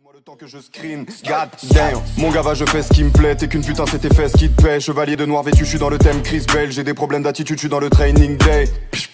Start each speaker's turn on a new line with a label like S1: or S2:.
S1: Moi le temps que je screen, god damn. Mon gars va, je fais ce qui me plaît. T'es qu'une putain, c'est tes fesses qui te paient. Chevalier de noir vêtu, je suis dans le thème Chris Bell. J'ai des problèmes d'attitude, je suis dans le training day.